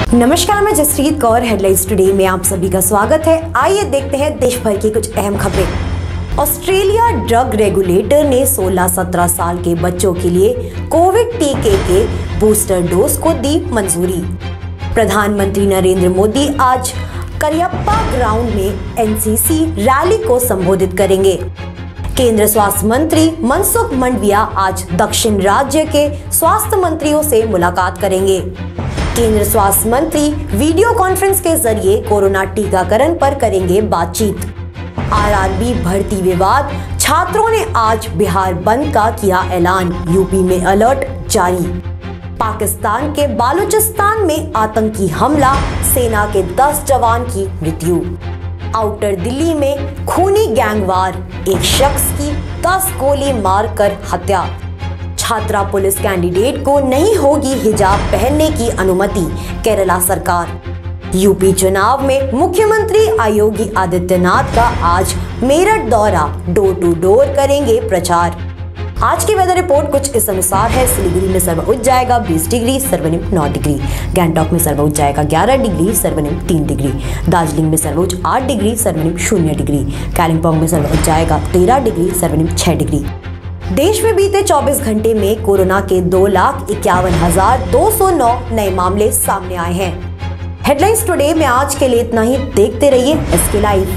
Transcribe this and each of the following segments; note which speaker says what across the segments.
Speaker 1: नमस्कार, मैं Jasprit Kaur. Headlines today में आप सभी का स्वागत है। आइए देखते हैं देश भर की कुछ अहम खबरें। ऑस्ट्रेलिया ड्रग रेगुलेटर ने 16-17 साल के बच्चों के लिए कोविड टीके के बूस्टर डोज को दी मंजूरी। प्रधानमंत्री नरेंद्र मोदी आज करियप्पा ग्राउंड में एनसीसी रैली को संबोधित करेंगे। केंद्र स्वास्थ्य मंत्री मनसुख मांडविया आज दक्षिण राज्य के स्वास्थ्य मंत्रियों से मुलाकात करेंगे। केंद्र स्वास्थ्य मंत्री वीडियो कॉन्फ्रेंस के जरिए कोरोना टीकाकरण पर करेंगे बातचीत। आरआरबी भर्ती विवाद, छात्रों ने आज बिहार बंद का किया ऐलान, यूपी में अलर्ट जारी। पाकिस्तान के बालूचिस्तान में आतंकी हमला, सेना के 10 जवान की मृत्यु। आउटर दिल्ली में खूनी गैंगवार, एक शख्स की 10 गोली मारकर हत्या। छात्रा पुलिस कैंडिडेट को नहीं होगी हिजाब पहनने की अनुमति, केरला सरकार। यूपी चुनाव में मुख्यमंत्री योगी आदित्यनाथ का आज मेरठ दौरा, डोर टू डोर करेंगे प्रचार। आज की वेदर रिपोर्ट कुछ इस अनुसार है। सिलीगुड़ी में सर्वोच्च जाएगा 20 डिग्री, सर्वनिम्न 9 डिग्री। गैंगटॉक में सर्वोच्च जाएगा 11 डिग्री, सर्वनिम्न 3 डिग्री। दार्जिलिंग में सर्वोच्च 8 डिग्री, सर्वनिम्न 0 डिग्री। कालिम्पोंग में सर्वोच्च जाएगा 13 डिग्री, सर्वनिम्न 6 डिग्री। देश में बीते 24 घंटे में कोरोना के 2,51,209 नए मामले सामने आए हैं। हेडलाइंस टुडे में आज के लिए इतना ही। देखते रहिए SK live.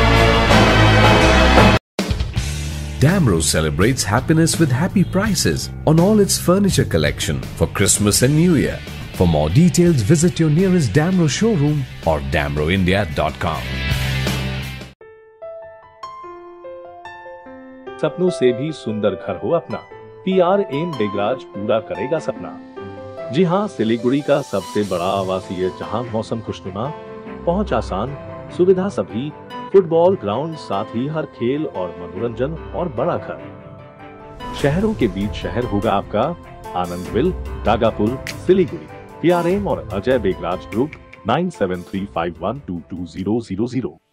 Speaker 2: Damro celebrates happiness with happy prices on all its furniture collection for Christmas and New Year. For more details, visit your nearest Damro showroom or damroindia.com.
Speaker 3: सपनों से भी सुंदर घर हो अपना, PRM बेगराज पूरा करेगा सपना। जी हां, सिलीगुड़ी का सबसे बड़ा आवासीय जहां मौसम खुशनुमा, पहुंच आसान, सुविधा सभी, फुटबॉल ग्राउंड, साथ ही हर खेल और मनोरंजन और बड़ा घर। शहरों के बीच शहर होगा आपका आनंदविल, टागापुल, सिलीगुड़ी। PRM और अजय बेगराज ग्रुप 9735122000।